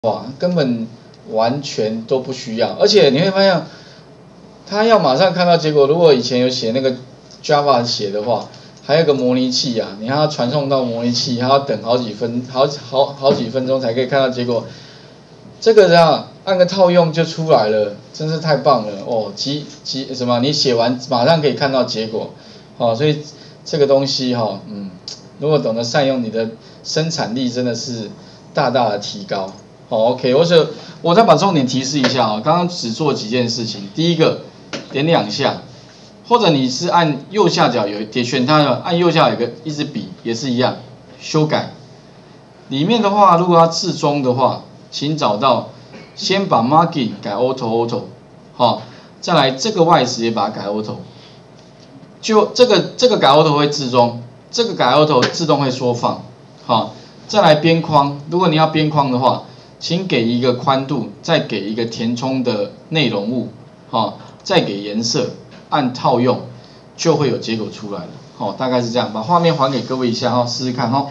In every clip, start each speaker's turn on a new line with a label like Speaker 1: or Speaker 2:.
Speaker 1: 哇，根本完全都不需要，而且你会发现，他要马上看到结果。如果以前有写那个 Java 写的话，还有个模拟器啊，你还要传送到模拟器，还要等好几分钟才可以看到结果。这个按个套用就出来了，真是太棒了哦！什么？你写完马上可以看到结果，哦，所以这个东西如果懂得善用，你的生产力真的是大大的提高。好 ，OK， 我再把重点提示一下啊，刚刚只做几件事情，第一个点2下，或者你是按右下角选它的，按右下有个一支笔也是一样，修改。里面的话，如果要置中的话，请找到先把 margin 改 auto， 好，再来这个外值也把它改 auto， 就这个改 auto 会置中，这个改 auto 自动会缩放，好，再来边框，如果你要边框的话。请给一个宽度，再给一个填充的内容物，再给颜色，按套用就会有结果出来了，大概是这样。把画面还给各位一下试试看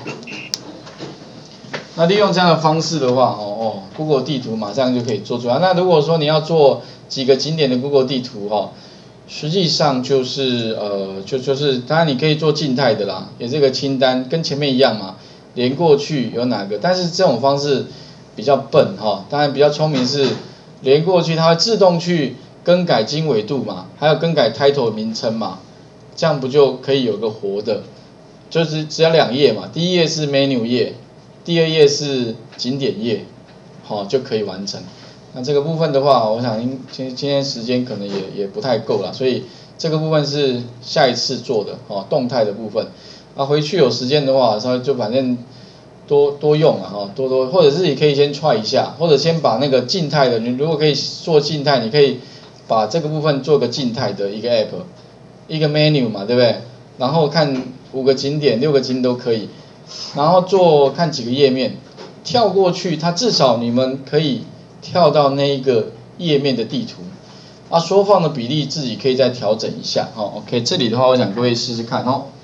Speaker 1: 那利用这样的方式的话，Google 地图马上就可以做出来。那如果说你要做几个景点的 Google 地图实际上就是当然你可以做静态的啦，也是个清单，跟前面一样嘛，连过去有哪个，但是这种方式。比较笨当然比较聪明是连过去，它会自动去更改经纬度嘛，还有更改 title 名称嘛，这样不就可以有个活的，就是只要2页嘛，第一页是 menu 页，第2页是景点页，就可以完成。那这个部分的话，我想今天时间可能也不太够了，所以这个部分是下一次做的动态的部分。回去有时间的话，稍微就反正。多用多或者是你可以先 try 一下，或者先把那个静态的，你如果可以做静态，你可以把这个部分做个静态的一个 app， 一个 menu 嘛，对不对？然后看5个景点、6个景点都可以，然后看几个页面，跳过去，它至少你们可以跳到那一个页面的地图，缩放的比例自己可以再调整一下，OK， 这里的话我想各位试试看